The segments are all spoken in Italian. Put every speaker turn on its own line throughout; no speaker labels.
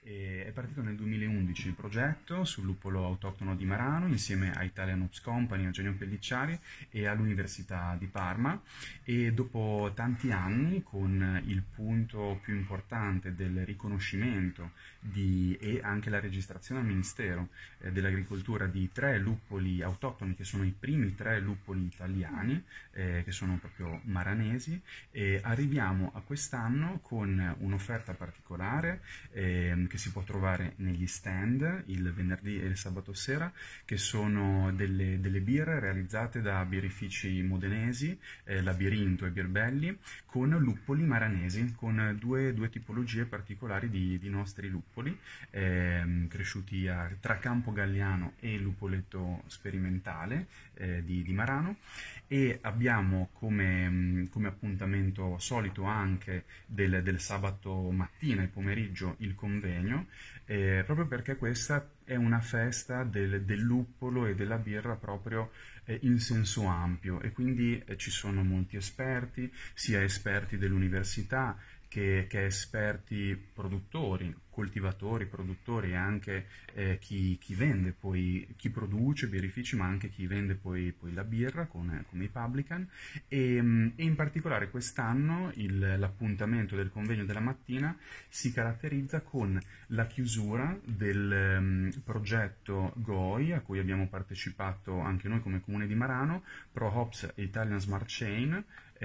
È partito nel 2011 il progetto sul luppolo autoctono di Marano insieme a Italian Ops Company, Eugenio Pellicciari e all'Università di Parma, e dopo tanti anni, con il punto più importante del riconoscimento e anche la registrazione al Ministero dell'Agricoltura di 3 luppoli autoctoni, che sono i primi 3 luppoli italiani, che sono proprio maranesi, arriviamo a quest'anno con un'offerta particolare che si può trovare negli stand il venerdì e il sabato sera, che sono delle birre realizzate da birrifici modenesi, Labirinto e Birbelli, con luppoli maranesi, con due tipologie particolari di nostri luppoli, cresciuti tra Campo Galliano e il Lupoletto sperimentale di Marano. E abbiamo come appuntamento solito anche del sabato mattina e pomeriggio il convegno, proprio perché questa è una festa del luppolo e della birra proprio in senso ampio, e quindi ci sono molti esperti, sia esperti dell'università che esperti produttori, coltivatori, produttori, e anche chi vende poi, chi produce birrifici, ma anche chi vende poi la birra come i publican, e in particolare quest'anno l'appuntamento del convegno della mattina si caratterizza con la chiusura del progetto GOI, a cui abbiamo partecipato anche noi come Comune di Marano, Pro Hops e Italian Smart Chain,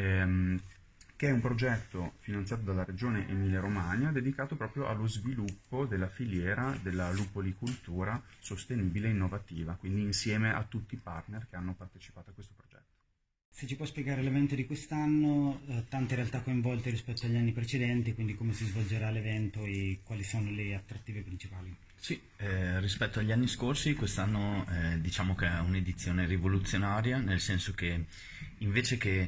che è un progetto finanziato dalla Regione Emilia-Romagna dedicato proprio allo sviluppo della filiera della luppolicoltura sostenibile e innovativa, quindi insieme a tutti i partner che hanno partecipato a questo progetto.
Se ci può spiegare l'evento di quest'anno, tante realtà coinvolte rispetto agli anni precedenti, quindi come si svolgerà l'evento e quali sono le attrattive principali?
Sì, rispetto agli anni scorsi, quest'anno diciamo che è un'edizione rivoluzionaria, nel senso che invece che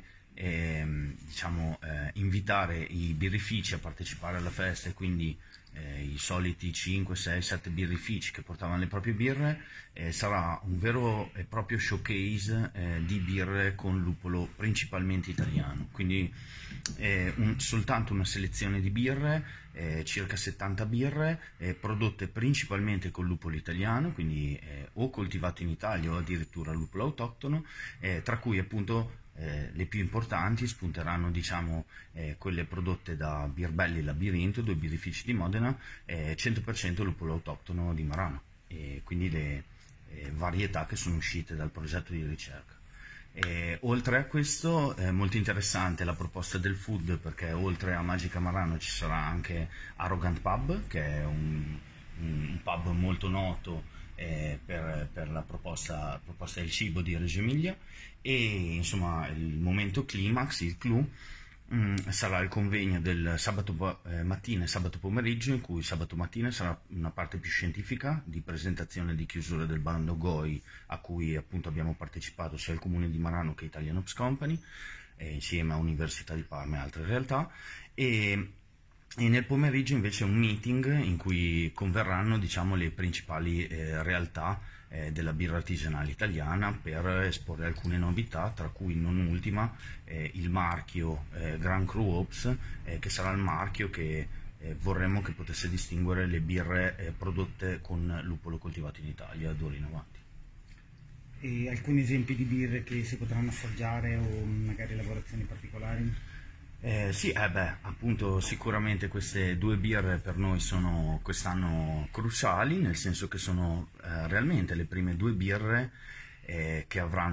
invitare i birrifici a partecipare alla festa, e quindi i soliti 5, 6, 7 birrifici che portavano le proprie birre, sarà un vero e proprio showcase di birre con luppolo principalmente italiano, quindi soltanto una selezione di birre, circa 70 birre prodotte principalmente con luppolo italiano, quindi o coltivato in Italia o addirittura luppolo autoctono, tra cui appunto le più importanti spunteranno, diciamo, quelle prodotte da Birbelli e Labirinto, 2 birrifici di Modena, 100% luppolo autoctono di Marano, e quindi le varietà che sono uscite dal progetto di ricerca. Oltre a questo, molto interessante la proposta del food, perché oltre a Magica Marano ci sarà anche Arrogant Pub, che è un pub molto noto per la proposta del cibo di Reggio Emilia, e insomma il momento climax, il clou, sarà il convegno del sabato mattina e sabato pomeriggio, in cui sabato mattina sarà una parte più scientifica di presentazione di chiusura del bando GOI, a cui appunto abbiamo partecipato sia il Comune di Marano che Italian Ops Company, insieme a Università di Parma e altre realtà, e nel pomeriggio invece un meeting in cui converranno, diciamo, le principali realtà della birra artigianale italiana, per esporre alcune novità, tra cui non ultima il marchio Grand Cru Hops, che sarà il marchio che vorremmo che potesse distinguere le birre prodotte con luppolo coltivato in Italia d'ora in avanti.
E alcuni esempi di birre che si potranno assaggiare, o magari lavorazioni particolari?
Sì, appunto sicuramente queste 2 birre per noi sono quest'anno cruciali, nel senso che sono realmente le prime 2 birre che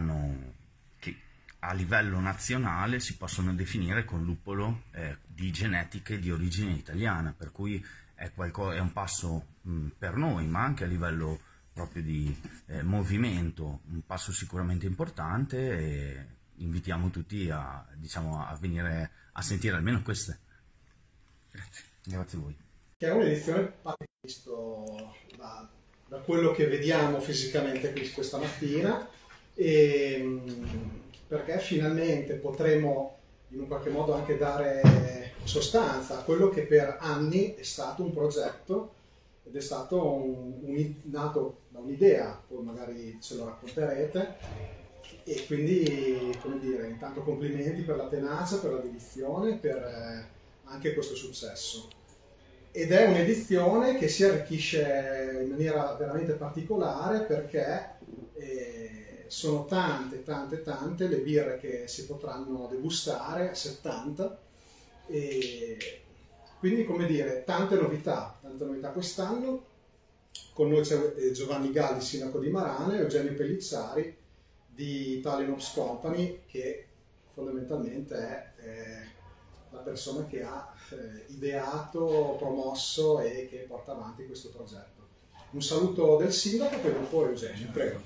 a livello nazionale si possono definire con luppolo di genetiche di origine italiana, per cui è un passo per noi, ma anche a livello proprio di movimento, un passo sicuramente importante, e invitiamo tutti a venire a sentire almeno queste. Grazie a voi.
Che è un'edizione visto da quello che vediamo fisicamente questa mattina, perché finalmente potremo in un qualche modo anche dare sostanza a quello che per anni è stato un progetto, ed è stato nato da un'idea, poi magari ce lo racconterete. E quindi, come dire, intanto complimenti per la tenacia, per la dedizione, per anche questo successo. ed è un'edizione che si arricchisce in maniera veramente particolare perché sono tante le birre che si potranno degustare, 70, e quindi, come dire, tante novità quest'anno. Con noi c'è Giovanni Galli, sindaco di Marano, e Eugenio Pellizzari di Italian Ops Company, che fondamentalmente è la persona che ha ideato, promosso e che porta avanti questo progetto. Un saluto del sindaco, poi dopo Eugenio, prego.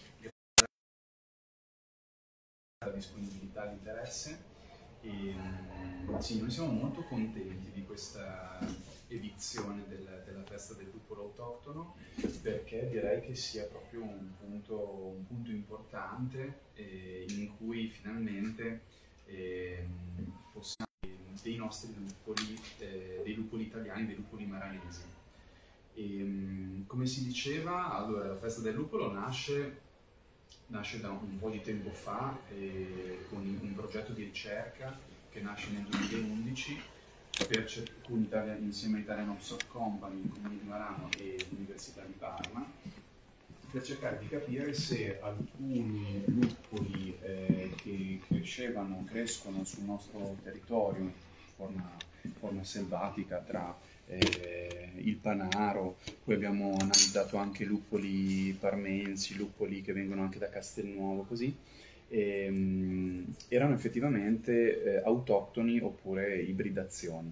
La disponibilità e l'interesse. Sì, noi siamo molto contenti di questa edizione della festa del luppolo autoctono, perché direi che sia proprio un punto importante in cui finalmente possiamo dei nostri luppoli, dei luppoli italiani, dei luppoli maranesi. Come si diceva, allora la festa del luppolo nasce da un po' di tempo fa con un progetto di ricerca che nasce nel 2011 insieme a Italian Ops Company, il Comune di Marano e l'Università di Parma, per cercare di capire se alcuni luppoli che crescono sul nostro territorio in forma selvatica tra il Panaro, poi abbiamo analizzato anche luppoli parmensi, luppoli che vengono anche da Castelnuovo, così, erano effettivamente autoctoni oppure ibridazioni.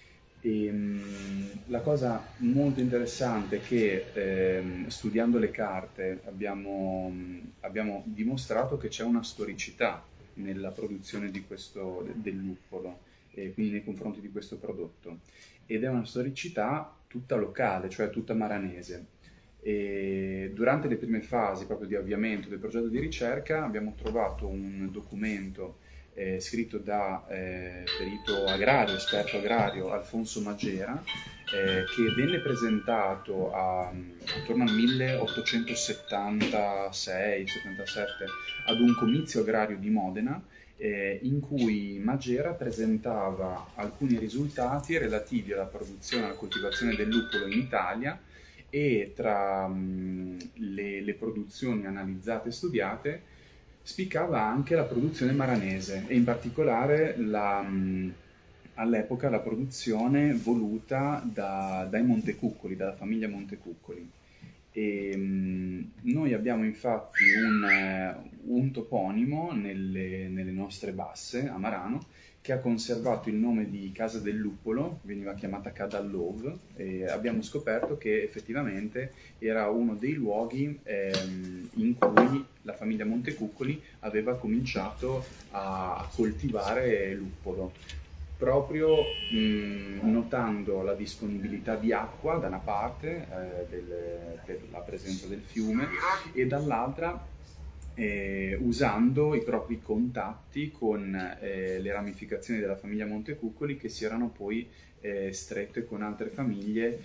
La cosa molto interessante è che studiando le carte abbiamo dimostrato che c'è una storicità nella produzione del luppolo, quindi nei confronti di questo prodotto, ed è una storicità tutta locale, cioè tutta maranese. E durante le prime fasi proprio di avviamento del progetto di ricerca abbiamo trovato un documento scritto da perito agrario, esperto agrario Alfonso Magera, che venne presentato attorno al 1876-77 ad un comizio agrario di Modena, in cui Magera presentava alcuni risultati relativi alla produzione e alla coltivazione del luppolo in Italia, e tra le produzioni analizzate e studiate spiccava anche la produzione maranese e in particolare all'epoca la produzione voluta dai Montecuccoli, dalla famiglia Montecuccoli. Noi abbiamo infatti un toponimo nelle nostre basse a Marano che ha conservato il nome di Casa del Luppolo, veniva chiamata Cadallov, e abbiamo scoperto che effettivamente era uno dei luoghi in cui la famiglia Montecuccoli aveva cominciato a coltivare luppolo, proprio notando la disponibilità di acqua da una parte, per la presenza del fiume, e dall'altra usando i propri contatti con le ramificazioni della famiglia Montecuccoli, che si erano poi strette con altre famiglie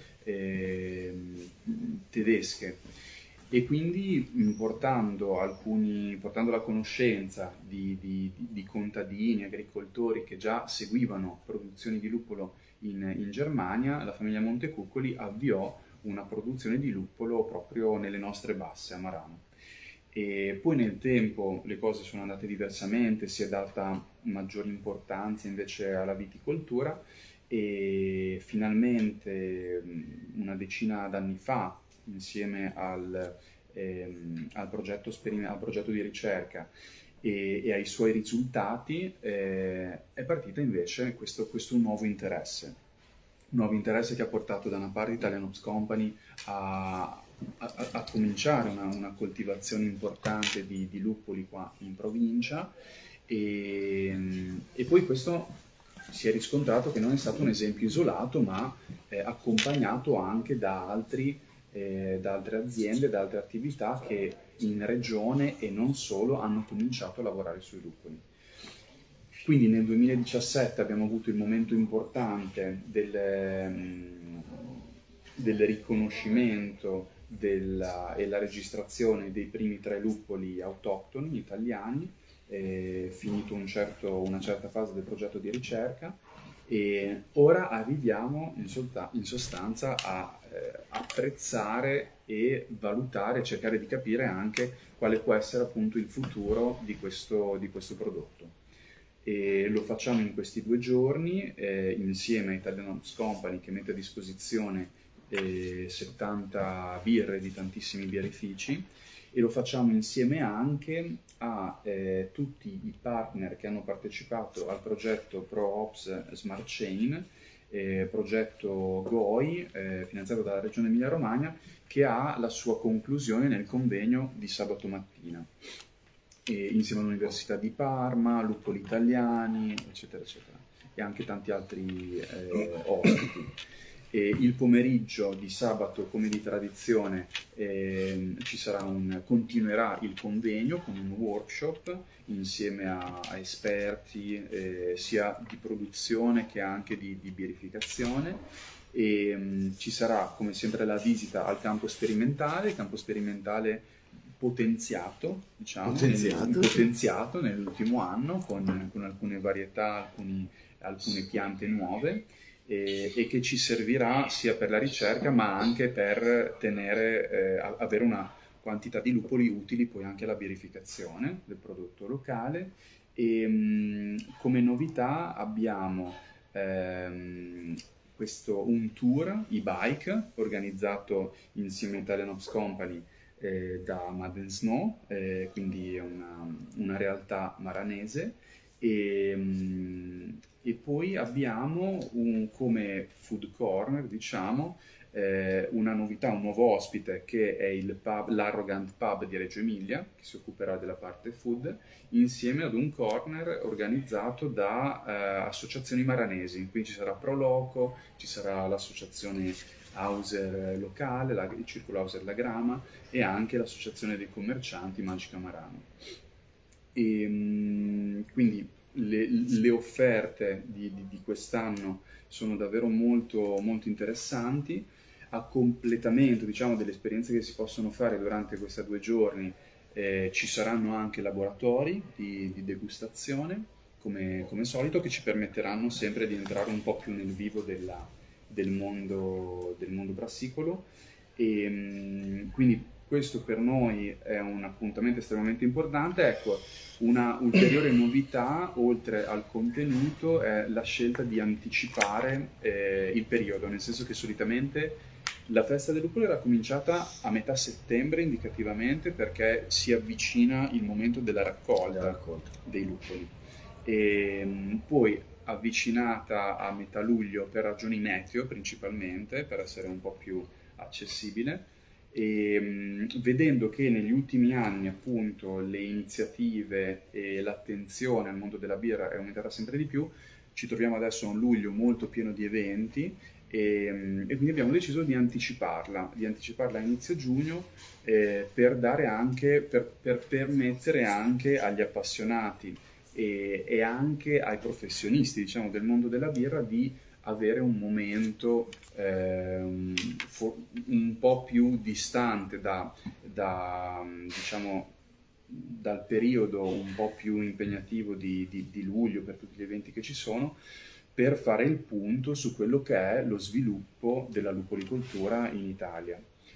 tedesche, e quindi portando la conoscenza di contadini, agricoltori che già seguivano produzioni di luppolo in Germania, la famiglia Montecuccoli avviò una produzione di luppolo proprio nelle nostre basse a Marano. E poi nel tempo le cose sono andate diversamente, si è data maggiore importanza invece alla viticoltura, e finalmente una decina d'anni fa, insieme al progetto di ricerca e ai suoi risultati, è partita invece questo nuovo interesse che ha portato da una parte Italian Ops Company a cominciare una coltivazione importante di luppoli qua in provincia, e poi questo si è riscontrato che non è stato un esempio isolato, ma accompagnato anche da altre aziende, da altre attività che in regione e non solo hanno cominciato a lavorare sui luppoli. Quindi nel 2017 abbiamo avuto il momento importante del riconoscimento e la registrazione dei primi 3 luppoli autoctoni italiani, finito una certa fase del progetto di ricerca, E ora arriviamo in sostanza a apprezzare e valutare, cercare di capire anche quale può essere appunto il futuro di questo prodotto. E lo facciamo in questi 2 giorni insieme a Italian Hops Company, che mette a disposizione 70 birre di tantissimi birrifici, e lo facciamo insieme anche a tutti i partner che hanno partecipato al progetto ProOps Smart Chain, progetto GOI, finanziato dalla Regione Emilia-Romagna, che ha la sua conclusione nel convegno di sabato mattina, insieme all'Università di Parma, Luppoli Italiani, eccetera, eccetera, e anche tanti altri ospiti. Il pomeriggio di sabato, come di tradizione, continuerà il convegno con un workshop insieme a esperti sia di produzione che anche di birrificazione, e ci sarà come sempre la visita al campo sperimentale, potenziato, diciamo, potenziato nell'ultimo anno con alcune varietà, alcune piante nuove, e che ci servirà sia per la ricerca ma anche per avere una quantità di luppoli utili poi anche alla birrificazione del prodotto locale. E come novità abbiamo un tour e-bike organizzato insieme a Italian Hops Company da Mud & Snow, quindi è una realtà maranese. E poi abbiamo come food corner, diciamo, una novità, un nuovo ospite, che è l'Arrogant Pub di Reggio Emilia, che si occuperà della parte food, insieme ad un corner organizzato da associazioni maranesi. Quindi ci sarà Proloco, ci sarà l'associazione Hauser locale, il Circolo Hauser La Grama, e anche l'associazione dei commercianti Magica Marano. E quindi le offerte di quest'anno sono davvero molto, molto interessanti. A completamento, diciamo, delle esperienze che si possono fare durante questi 2 giorni, ci saranno anche laboratori di degustazione, come solito, che ci permetteranno sempre di entrare un po' più nel vivo del mondo brassicolo. E quindi questo per noi è un appuntamento estremamente importante. Ecco, una ulteriore novità, oltre al contenuto, è la scelta di anticipare il periodo, nel senso che solitamente la festa del luppolo era cominciata a metà settembre indicativamente, perché si avvicina il momento della raccolta dei luppoli. E poi avvicinata a metà luglio per ragioni meteo principalmente, per essere un po' più accessibile. E vedendo che negli ultimi anni appunto le iniziative e l'attenzione al mondo della birra è aumentata sempre di più, ci troviamo adesso a un luglio molto pieno di eventi, e quindi abbiamo deciso di anticiparla a inizio giugno, per permettere anche agli appassionati e anche ai professionisti, diciamo, del mondo della birra di avere un momento un po' più distante diciamo, dal periodo un po' più impegnativo di luglio, per tutti gli eventi che ci sono, per fare il punto su quello che è lo sviluppo della luppolicoltura in Italia.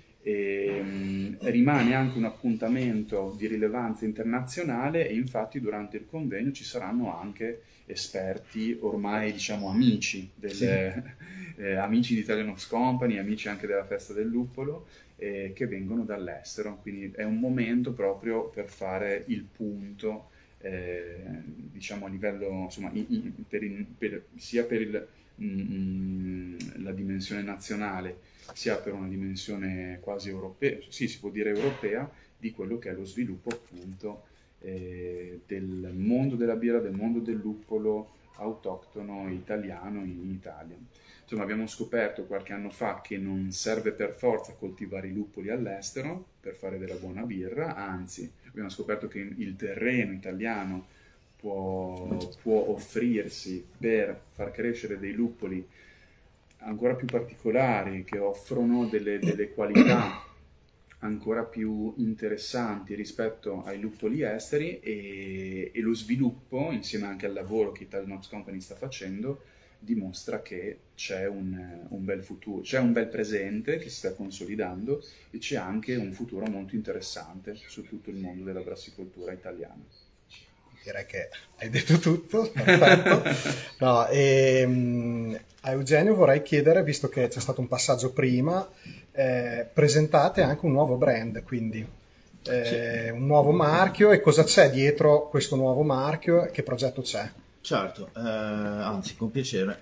Rimane anche un appuntamento di rilevanza internazionale, e infatti durante il convegno ci saranno anche esperti, ormai diciamo amici amici di Italian Hops Company, amici anche della festa del luppolo, che vengono dall'estero. Quindi è un momento proprio per fare il punto, diciamo a livello, insomma, sia per la dimensione nazionale, sia per una dimensione quasi europea, sì, si può dire europea, di quello che è lo sviluppo appunto del mondo della birra, del mondo del luppolo autoctono italiano in Italia. Insomma, abbiamo scoperto qualche anno fa che non serve per forza coltivare i luppoli all'estero per fare della buona birra, anzi abbiamo scoperto che il terreno italiano può offrirsi per far crescere dei luppoli ancora più particolari, che offrono delle qualità ancora più interessanti rispetto ai luppoli esteri, e lo sviluppo, insieme anche al lavoro che Italian Hops Company sta facendo, dimostra che c'è un bel futuro, c'è un bel presente che si sta consolidando e c'è anche un futuro molto interessante su tutto il mondo della brassicoltura italiana.
Direi che hai detto tutto, perfetto. No, a Eugenio vorrei chiedere, visto che c'è stato un passaggio prima, presentate anche un nuovo brand, quindi un nuovo marchio, e cosa c'è dietro questo nuovo marchio e che progetto c'è?
Certo, anzi con piacere.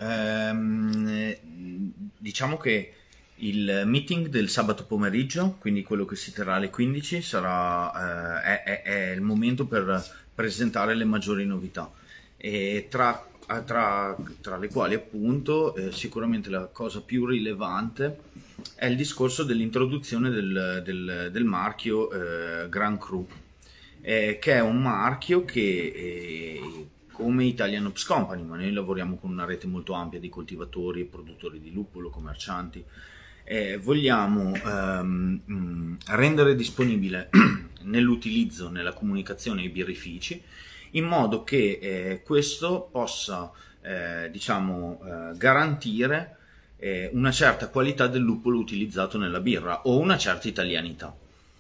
Diciamo che il meeting del sabato pomeriggio, quindi quello che si terrà alle 15, è il momento per presentare le maggiori novità, e tra le quali appunto sicuramente la cosa più rilevante è il discorso dell'introduzione del marchio Grand Cru, che è un marchio che come Italian Ops Company, ma noi lavoriamo con una rete molto ampia di coltivatori e produttori di luppolo, commercianti, vogliamo rendere disponibile nell'utilizzo, nella comunicazione ai birrifici, in modo che questo possa garantire una certa qualità del luppolo utilizzato nella birra o una certa italianità.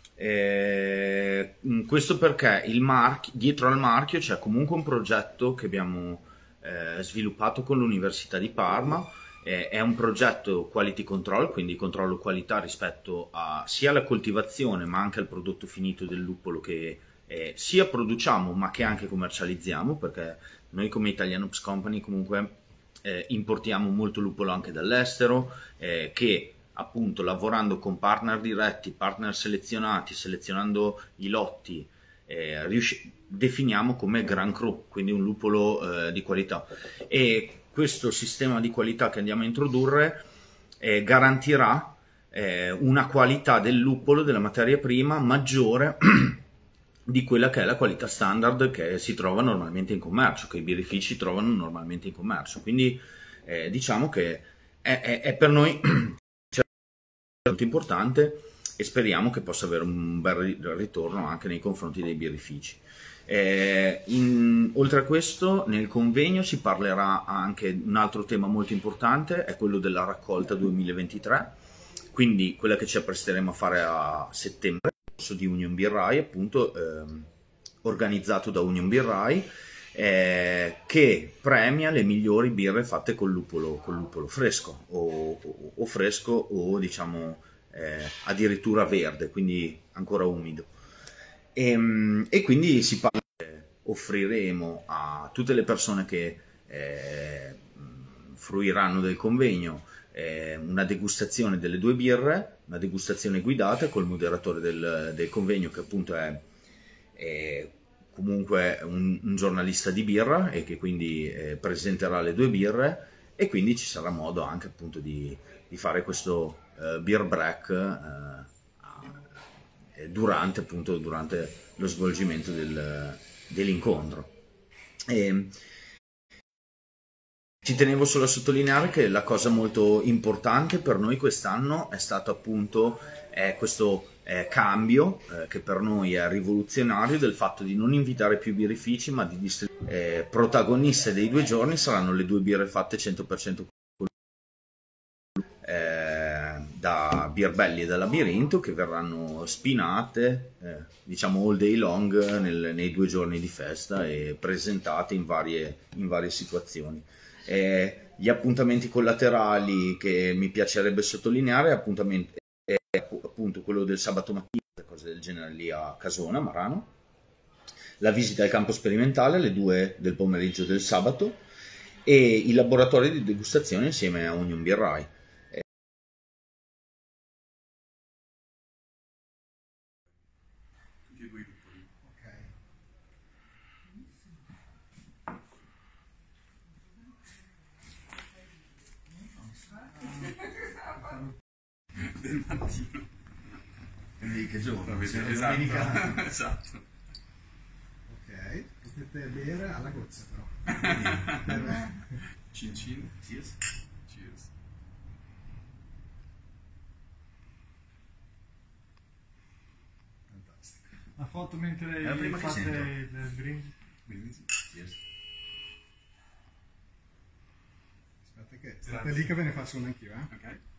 Questo perché dietro al marchio c'è comunque un progetto che abbiamo sviluppato con l'Università di Parma. È un progetto quality control, quindi controllo qualità rispetto sia alla coltivazione ma anche al prodotto finito del luppolo che sia produciamo ma che anche commercializziamo, perché noi come Italian Ops Company comunque importiamo molto luppolo anche dall'estero, che appunto lavorando con partner diretti, partner selezionando i lotti, definiamo come Grand Cru, quindi un luppolo di qualità. E questo sistema di qualità che andiamo a introdurre garantirà una qualità del luppolo, della materia prima, maggiore di quella che è la qualità standard che si trova normalmente in commercio, che i birrifici trovano normalmente in commercio. Quindi diciamo che è per noi molto importante, e speriamo che possa avere un bel ritorno anche nei confronti dei birrifici. Oltre a questo, nel convegno si parlerà anche un altro tema molto importante, è quello della raccolta 2023, quindi quella che ci appresteremo a fare a settembre, di Union Birrai, appunto organizzato da Union Birrai, che premia le migliori birre fatte col luppolo fresco o fresco o diciamo addirittura verde, quindi ancora umido. E quindi offriremo a tutte le persone che fruiranno del convegno una degustazione delle due birre, una degustazione guidata col moderatore del convegno, che appunto è comunque un giornalista di birra e che quindi presenterà le due birre, e quindi ci sarà modo anche appunto di fare questo beer break durante lo svolgimento dell'incontro. Ci tenevo solo a sottolineare che la cosa molto importante per noi quest'anno è stato appunto questo cambio che per noi è rivoluzionario, del fatto di non invitare più birrifici, ma di protagoniste dei due giorni saranno le due birre fatte 100% da Beerbelly e da Labirinto, che verranno spinate diciamo all day long nei 2 giorni di festa e presentate in varie situazioni. Gli appuntamenti collaterali che mi piacerebbe sottolineare è appunto quello del sabato mattina, cose del genere lì a Casona, Marano, la visita al campo sperimentale alle 2 del pomeriggio del sabato e i laboratori di degustazione insieme a Union Birrai.
Del mattino.
Quindi che giorno?
Esatto. Esatto.
Ok, potete bere alla goccia però.
Cin cin. Cheers. Cheers.
Fantastico.
La foto mentre
prima che
fate
sento.
il brindisi.
Brindisi.
Yes.
Aspetta Aspettate che state lì che ve ne faccio una anch'io,
Ok.